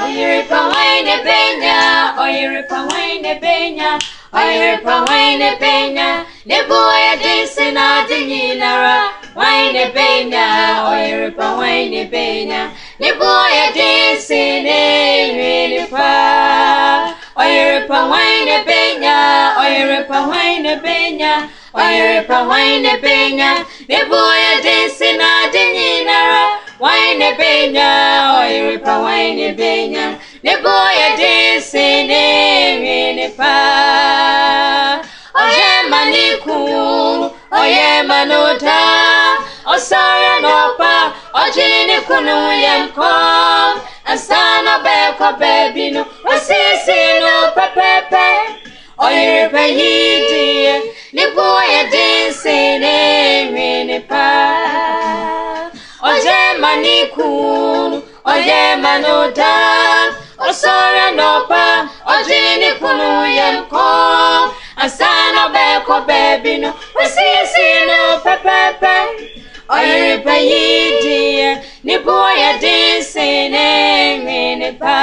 Oyiripa waine benya, oyiripa waine benya, oyiripa waine benya. Nebuya dinsina dinyinara, waine benya, oyiripa waine benya. Nebuya dinsine winipa. Oyiripa waine benya, oyiripa waine benya, oyiripa waine benya. Nebuya dinsina dinyinara, waine benya, oyiripa waine benya. Nebuya dinsine winipa. Oye maniku, oye manuta, osara nopa, ojini kunu yemkom. Asana beko baby no, osisi no pepepe. Oyiripa yidi, nebuya dinsine winipa. Oye maniku, oye manuta, osara nopa, ojini kunu yemkom. Asana beko baby no, osisi no pepepe. Oyiripa yidi, nebuya dinsine winipa.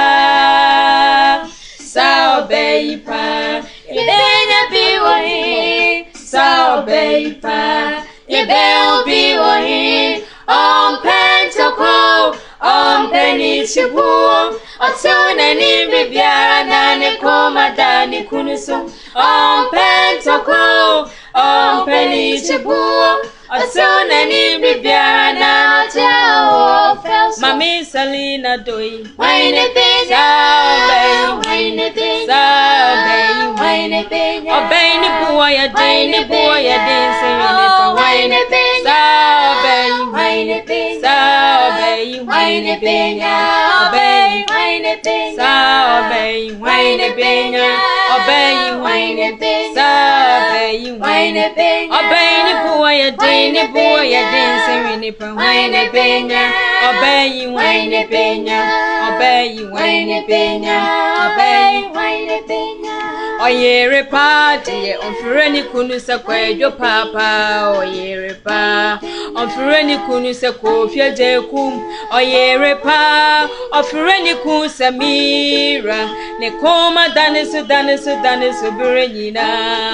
Sao beipa, ibenya biwahi. Sao beipa, ibel biwahi. Pentoko, penichibu. Otuna ni bibiara na ne koma dani kunusu. Pentoko, penichibu. Otuna ni bibiara na teo felso. Mami Salina doi. Waine benya, waine benya, waine benya. Obeyni buaya dini buaya dinse winipa. Waine benya, waine benya, waine benya. Obey, waine benya, obey, waine benya. Obey, waine benya, obey, waine benya. Obeyni buaya dini buaya dinse winipa. Waine benya, obey, waine benya, obey, waine benya, obey, waine benya. Oyiripa diye onfireni kunu se kwejo papa. Oyiripa onfireni kunu se kofie jekum. Oyiripa onfireni kun se mira. Ne koma danisu birenyina.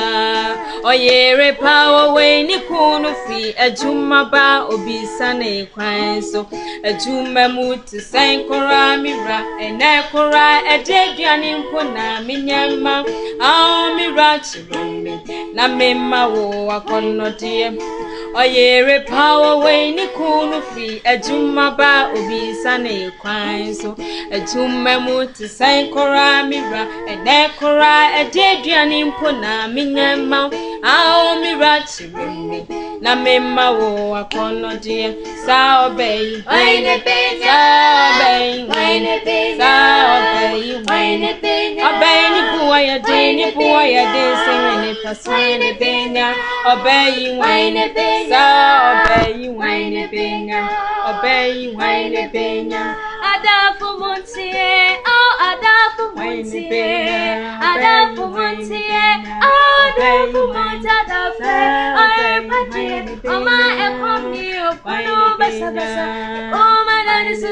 Oyiripa owe ni kunu fi ejuma ba obisa ne kwanso. Ejuma mutu senkora mira enekora ejeduani mpona minyama. Mirachi me na mema wo akono die. Oyiripa owe ni kunu fi ejuma ba obisa ne kwanso. Ejuma mutu senkora mira enekora ejeduani mpona minyama. Mirachi me na mema wo akono die. Sa obey, waine benya, sa obey, waine benya, sa obey, waine benya. Obey ni buaya dini buaya dinse winipa. Waine benya, obey, waine benya, sa obey, waine benya, obey, waine benya. Adafu muntie, adafu muntie, adafu muntie, adafu muntie, adafu. Oma ekomni okunu basa basa. Oma danisu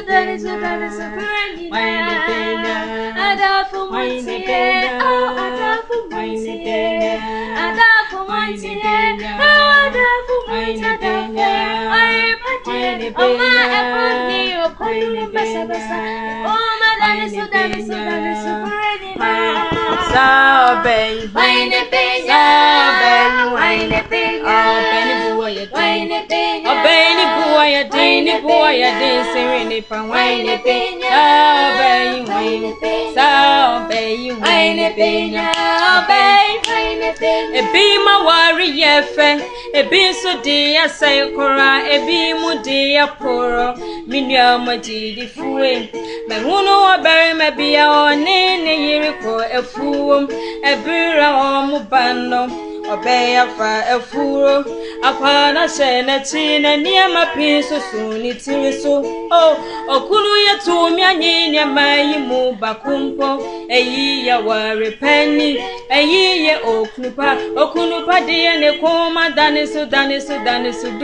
waine benya, adafu muntie, adafu muntie, adafu muntie, adafu muntie, adafu. Oma ekomni okunu basa basa. Oma danisu Sao bay, waine benya, waine benya, waine benya, obeyni buaya dinse winipa. Waine benya, obey, waine benya, sao obey, waine benya, obey, waine benya. Ebi ma wari yefe, ebi so dia sekora, ebi mu dia poro. Minya majidi fuwe, me hunu obey me biya one ne yiriko efuum, ebira omubano. Obeya fa efuro akwana shene chine niema piso suni tiriso. Okulu ya tumi anyini amayi mu bakumpo. Eyi ya wari penny, eyi ye okunupa diye ne koma danisu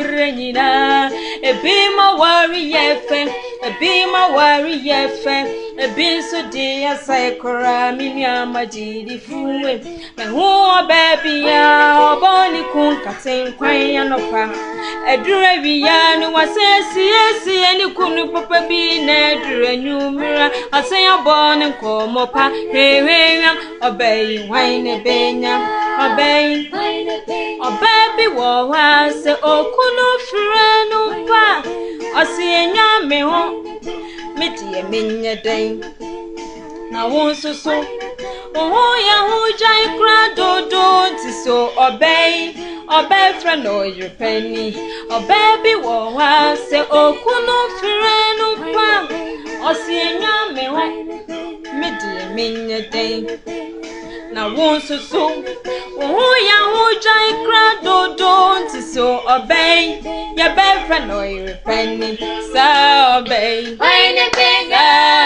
direnyina. Ebima wari yefe, ebi so di asai kora mimi amajidi fuwe me ho baby ya oboni kun katen kwan ya nopa edure wi ya ni wasesi esi eni kunu papa bi na edure nyumira asen oboni komo pa hewe obey wine benya obey baby wo wa se okunu frenu pa osienya me ho meti menye den na won so oh ya hu jai kradodo ti so obey friend o your penny baby wo wa se okunu frenu pa osienya me ho meti menye den na won so oh ya hu jai kradodo ti so obey your friend o your penny so obey wine benya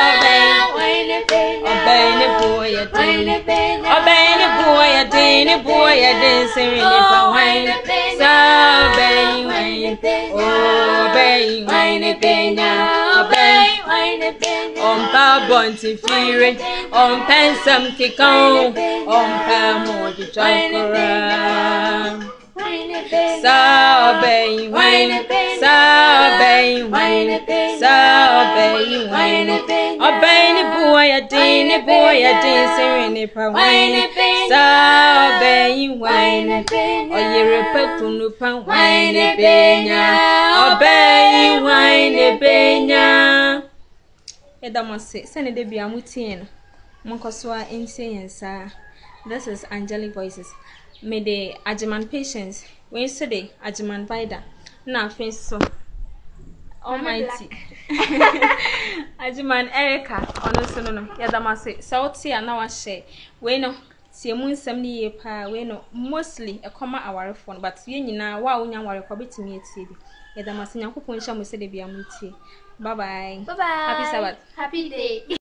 obey ne boy ya obey ne boy ya dancing in the wine so obey wine benya obey pa bonti fire pensam kikon pa mo di chakra Sabe wine obey ni boy a dancing in pa wine sabe wine o yere petunu pa wine benya obey wine benya edamase sene de bia mutie no monkoswa ensiensa. This is Angelic Voices. May the Ajiman patience when today Ajiman Bida na face so almighty Ajiman Erica ono no yadamase sauti na wa share we no tie mu nsem ni ye pa we no mostly e koma aware phone but ye nyina wa wonya ware kwa betimi etie bi yadamase nyankopon hya mo se de bia mu tie bye bye happy Sabbath happy day.